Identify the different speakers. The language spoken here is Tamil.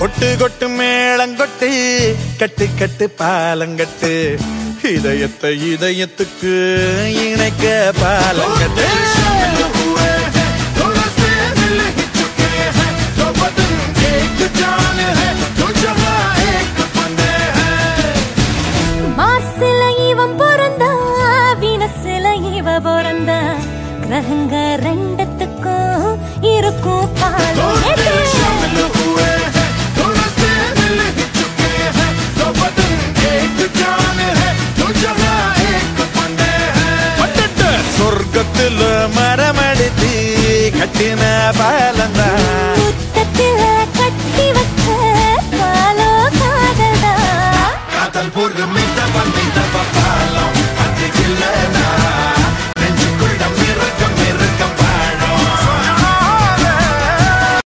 Speaker 1: கொட்டு கொட்டு மேளங்கொட்டு கட்டு கட்டு பாலங்கட்டு இதயத்தை இதயத்துக்கு இணைக்க பாலங்கட்டு
Speaker 2: கிரகங்க ரெண்டத்துக்கும் இருக்கும் பாலம்
Speaker 1: சொர்க்கத்துல மரமடித்து கட்டின பாலந்தா